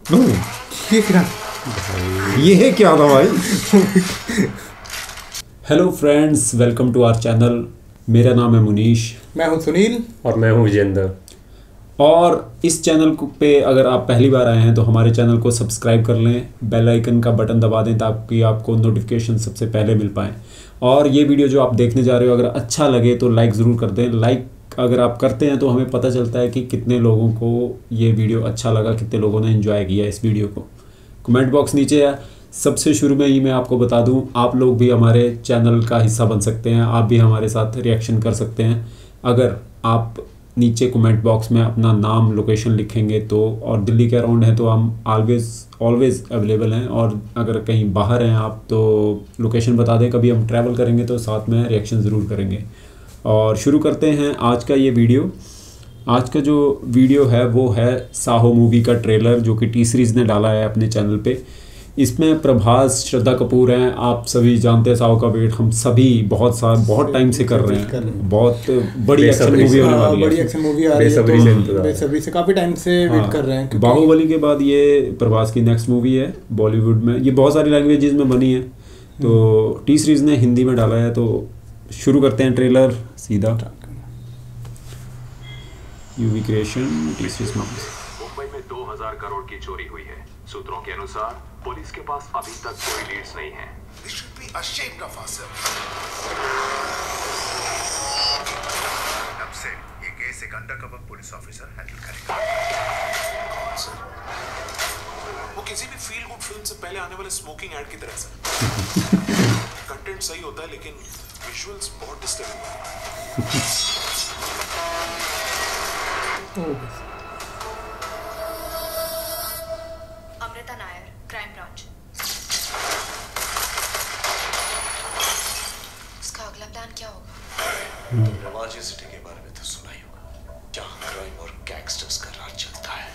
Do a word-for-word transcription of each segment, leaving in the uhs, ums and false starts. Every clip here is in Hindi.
ये क्या ये क्या था भाई? Hello friends, welcome to our channel. मेरा नाम है मुनीश। मैं हूं सुनील। और मैं हूं विजेंद्र। और इस चैनल पे अगर आप पहली बार आए हैं तो हमारे चैनल को सब्सक्राइब कर लें, बेल आइकन का बटन दबा दें ताकि आपको नोटिफिकेशन सबसे पहले मिल पाएँ। और ये वीडियो जो आप देखने जा रहे हो अगर अच्छा लगे तो लाइक ज़रूर कर दें। लाइक अगर आप करते हैं तो हमें पता चलता है कि कितने लोगों को ये वीडियो अच्छा लगा, कितने लोगों ने एंजॉय किया इस वीडियो को। कमेंट बॉक्स नीचे है। सबसे शुरू में ही मैं आपको बता दूं, आप लोग भी हमारे चैनल का हिस्सा बन सकते हैं, आप भी हमारे साथ रिएक्शन कर सकते हैं। अगर आप नीचे कमेंट बॉक्स में अपना नाम, लोकेशन लिखेंगे तो, और दिल्ली के अराउंड हैं तो हम ऑलवेज़ ऑलवेज़ अवेलेबल हैं। और अगर कहीं बाहर हैं आप तो लोकेशन बता दें, कभी हम ट्रैवल करेंगे तो साथ में रिएक्शन ज़रूर करेंगे। और शुरू करते हैं आज का ये वीडियो। आज का जो वीडियो है वो है साहो मूवी का ट्रेलर, जो कि टी सीरीज़ ने डाला है अपने चैनल पे। इसमें प्रभास, श्रद्धा कपूर हैं। आप सभी जानते हैं साहो का वेट हम सभी बहुत साल बहुत टाइम से कर रहे हैं। बहुत बड़ी एक्शन मूवी होने वाली है, बड़ी एक्शन मूवी आ रही है, तो बेसब्री से काफ़ी टाइम से वेट कर रहे हैं। बाहुबली के बाद ये प्रभास की नेक्स्ट मूवी है बॉलीवुड में। ये बहुत सारी लैंग्वेजेस में बनी है, तो टी सीरीज़ ने हिंदी में डाला है। तो शुरू करते हैं ट्रेलर सीधा। यूवी क्रिएशन टी सीरीज़ में। मुंबई में दो हज़ार करोड़ की चोरी हुई है। सूत्रों के अनुसार पुलिस के पास अभी तक कोई लीड्स नहीं है। We should be ashamed of ourselves. अब से ये केस एक अंडरकवर पुलिस ऑफिसर हैंडल करेगा। कौन सर? वो किसी भी फील गुड फिल्म से पहले आने वाले स्मोकिंग ऐड की तरह सर। कंटेंट सही होता है लेकिन विजुअल्स बहुत डिस्टर्बिंग है। Crime branch. इसका अगला प्लान क्या होगा? बेलावादी सिटी के बारे में तो सुना ही होगा, जहाँ क्राइम और गैंगस्टर्स का राज चलता है।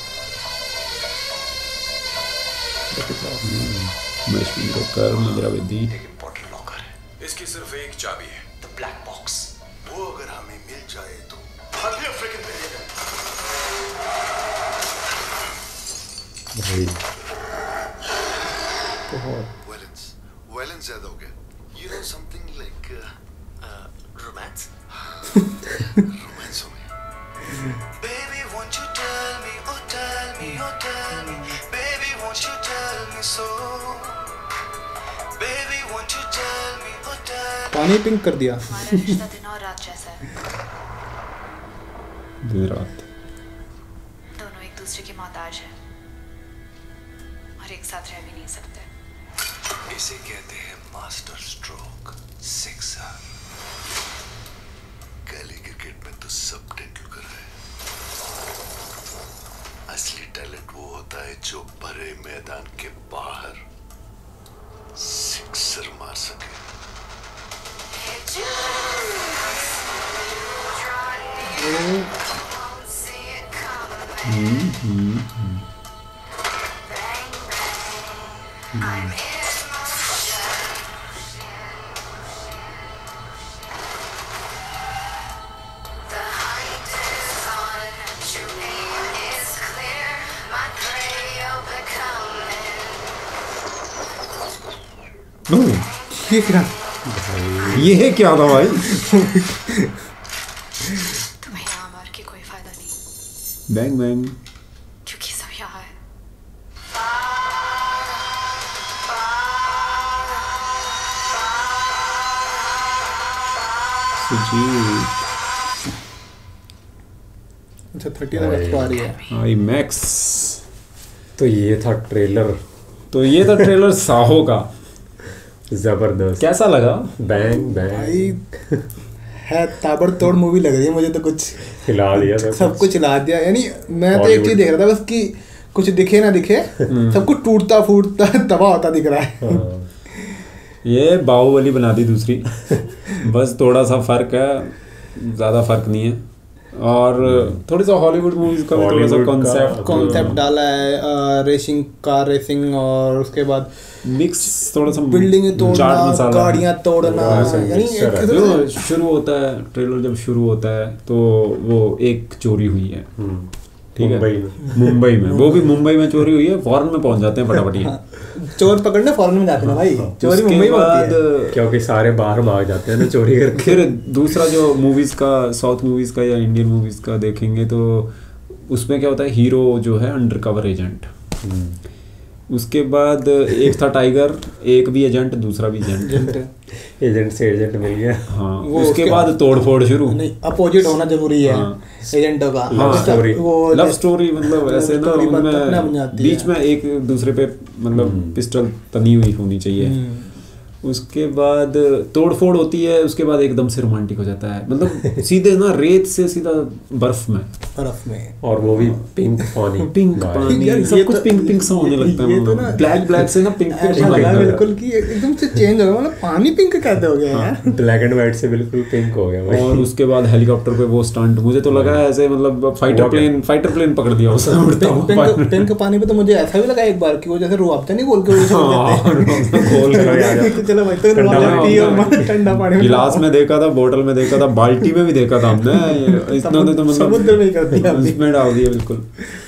मंजरेकर, मंदिरा, बेदी। एक इम्पोर्टेंट लॉकर है, इसकी सिर्फ एक चाबी है, द ब्लैक बॉक्स। वो अगर हमें मिल जाए तो हर अफ्रीकन मिलेगा। Violence, violence ज़्यादा हो गया। You know something like romance? Romance हो गया। Baby, won't you tell me, oh tell me, oh tell me, baby, won't you tell me so? Baby, won't you tell me, oh tell me. पानी पिंक कर दिया। हमारा रिश्ता दिन और रात जैसा है। दिन रात। दोनों एक दूसरे की मोहताज हैं और एक साथ रह भी नहीं सकते। इसे कहते हैं मास्टर स्ट्रोक, सिक्सर। गली क्रिकेट में तो सब टेंडुलकर है। असली टैलेंट वो होता है जो भरे मैदान के बाहर सिक्सर मार सके। हम्म हम्म हम्म। ये क्या ये क्या था भाई? तुम्हें यहाँ मार के कोई फायदा नहीं। Bang bang. क्योंकि सब यहाँ है। सुजीत। अच्छा थर्टी अगस्त को आ रही है। IMAX. तो ये था ट्रेलर। तो ये था ट्रेलर साहो का। जबरदस्त। कैसा लगा? बैंग बैंग भाई है ताबड़तोड़ मूवी लग रही है मुझे तो। कुछ हिला दिया सब, सब कुछ हिला दिया। यानी मैं तो एक चीज देख रहा था बस कि कुछ दिखे ना दिखे सब कुछ टूटता फूटता तबाह होता दिख रहा है। ये बाहुबली बना दी दूसरी। बस थोड़ा सा फर्क है, ज़्यादा फर्क नहीं है। और थोड़ी सा हॉलीवुड मूवीज का भी थोड़ा सा कॉन्सेप्ट कॉन्सेप्ट डाला है, रेसिंग कार रेसिंग, और उसके बाद मिक्स थोड़ा सा बिल्डिंग तोड़ना, गाड़ियाँ तोड़ना। यानी शुरू होता है ट्रेलर, जब शुरू होता है तो वो एक चोरी हुई है, ठीक है, मुंबई में मुंबई में, वो भी मुंबई में चोरी हुई है, फॉरेन में पहुंच जाते हैं फटाफट। चोर पकड़ने फॉरेन में जाते हैं ना भाई, चोरी उसके मुंबई में होती बाद है। क्योंकि सारे बाहर भाग जाते हैं ना चोरी करके। फिर दूसरा जो मूवीज का, साउथ मूवीज का या इंडियन मूवीज का देखेंगे तो उसमें क्या होता है, हीरो जो है अंडर कवर एजेंट, उसके बाद एक था टाइगर, एक भी एजेंट दूसरा भी एजेंट, एजेंट से एजेंट मिल गया। हाँ वो उसके उसके बाद तोड़ फोड़ शुरू, नहीं अपोजिट होना जरूरी है एजेंटों का। हाँ, स्टोरी वो लव स्टोरी, मतलब ऐसे ना story बात अपने आप बन उनमें जाती बीच है। में एक दूसरे पे मतलब पिस्टल तनी हुई होनी चाहिए। उसके बाद तोड़ फोड़ होती है, उसके बाद एकदम से रोमांटिक हो जाता है, मतलब सीधे ना रेत से सीधा बर्फ में, बर्फ में, और वो भी पिंक पानी, पिंक भाई। पानी, यार, सब ये कुछ तो- पिंक पिंक सा होने लगता है, ये तो मतलब ना- ब्लैक ब्लैक से ना पिंक पिंक ऐसा होने लगा लगता है। बिल्कुल कि एकदम से चेंज हो गया, मतलब पानी पिंक कैसे हो गया यार। ब्लैक एंड व्हाइट से बिल्कुल पिंक हो गया भाई। और उसके बाद हेलीकॉप्टर पे वो स्टंट, मुझे तो लगा है ऐसे मतलब फाइटर हुआ क्या? प्लेन फाइटर प्लेन पकड़ दिया उसने उड़ता हुआ पिंक पानी में। पिंक पानी पे तो मुझे ऐसा भी लगा एक बार कि वो जैसे रुआबजा नहीं बोल के वो हाँ, खोल चलो यार, कि चलो भाई तो ठंडा रुआबजा पानी पियो में। मत, ठंडा पानी में गिलास में देखा था, बोतल में देखा था, बाल्टी में भी देखा था हमने, इतना तो मतलब समुद्र में ही कर दिया अभी। उसमें डाल दिया बिल्कुल।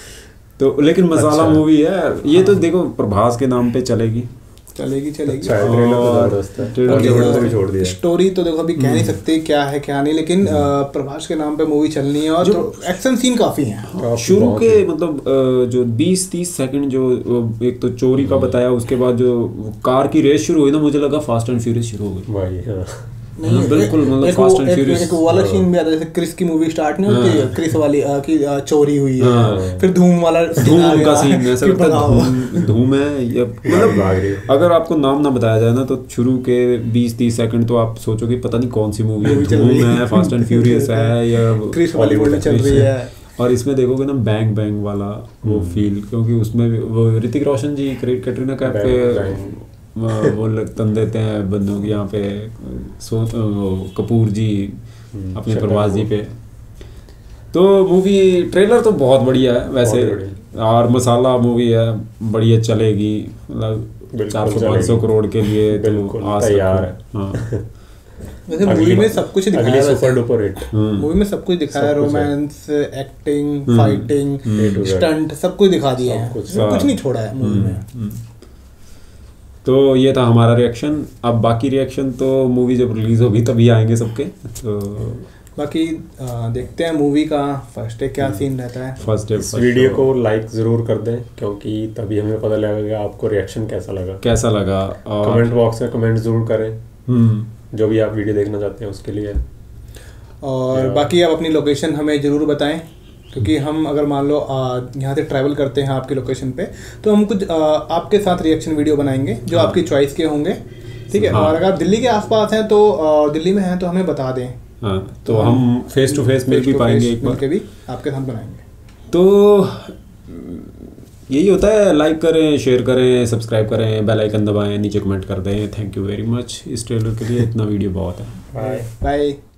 तो लेकिन मसाला अच्छा। मूवी है ये, तो देखो प्रभास के नाम पे चलेगी, चलेगी चलेगी। अच्छा है, ट्रेलर तो और जबरदस्त है। ट्रेलर बॉलीवुड जबरदस्त को भी छोड़ दिया। स्टोरी तो देखो अभी कह नहीं सकते क्या है क्या नहीं, लेकिन अ, प्रभास के नाम पे मूवी चलनी है, और तो एक्शन सीन काफी हैं। काफी शुरू बहुत के ही- मतलब अ, जो बीस तीस सेकंड जो अ, एक तो चोरी का बताया, उसके बाद जो कार की रेस शुरू हुई ना, मुझे लगा फास्ट एंड फ्यूरियस शुरू हो गई। भाई हाँ। नहीं, बिल्कुल, मतलब एक Fast वो- and एक- Furious। एक वो वाला सीन भी आता है, जैसे क्रिस की मूवी स्टार्ट नहीं होती है, क्रिस वाली अ, की अ, चोरी हुई है, हाँ। फिर धूम वाला scene आ धूम का गया, सीन ऐसा कि लगता है बताओ। धूम धूम है या भाग मतलब रही है। अगर आपको नाम ना बताया जाए ना तो शुरू के बीस तीस सेकंड तो आप सोचोगे पता नहीं कौन सी मूवी है, Movie चल धूम रही है। है, फास्ट एंड फ्यूरियस है या क्रिस वाली Hollywood मूवी चल रही है। और इसमें देखोगे ना बैंग बैंग वाला वो फील, क्योंकि उसमें भी वो ऋतिक रोशन जी, कैटरीना कैफ पे Bang Bang। वो वो लग- तन देते हैं बंदों की यहाँ पे, सो वो कपूर जी अपने श्रद्धा प्रभास जी कपूर। पे। तो मूवी ट्रेलर तो बहुत बढ़िया है वैसे, बहुत और मसाला मूवी है, बढ़िया चलेगी, मतलब बिल्कुल चार सौ चलेगी। पाँच सौ करोड़ के लिए तो बिल्कुल आस तैयार रखो। है। हाँ वैसे मूवी में सब कुछ दिखाया अगली है, सुपर वैसे डुपर हिट। मूवी में सब कुछ दिखाया है, सब कुछ है। Romance, acting, fighting, A to Z। Stunt, सब कुछ दिखा दिया है, सब कुछ। सब कुछ नहीं छोड़ा है मूवी में। तो ये था हमारा रिएक्शन। अब बाकी रिएक्शन तो मूवी जब रिलीज होगी तभी आएंगे सबके। तो बाकी आ, देखते हैं मूवी का फर्स्ट डे क्या सीन रहता है। फर्स्ट डे इस वीडियो को लाइक जरूर कर दें, क्योंकि तभी हमें पता लगेगा आपको रिएक्शन कैसा लगा। कैसा लगा, और कमेंट बॉक्स में कमेंट जरूर करें, हम्म जो भी आप वीडियो देखना चाहते हैं उसके लिए। और या- बाकी आप अपनी लोकेशन हमें ज़रूर बताएं, क्योंकि हम अगर मान लो आ, यहाँ से ट्रैवल करते हैं आपकी लोकेशन पे, तो हम कुछ आ, आपके साथ रिएक्शन वीडियो बनाएंगे जो हाँ। आपकी चॉइस के होंगे, ठीक है। हाँ। और अगर आप दिल्ली के आसपास हैं तो आ, दिल्ली में हैं तो हमें बता दें, हाँ, तो हम फेस टू फेस मिल भी पाएंगे एक बार। मिलके भी आपके साथ बनाएंगे। तो यही होता है, लाइक करें, शेयर करें, सब्सक्राइब करें, बेल आइकन दबाएं, नीचे कमेंट कर दें। थैंक यू वेरी मच इस ट्रेलर के लिए, इतना वीडियो बहुत है। बाय। बाय।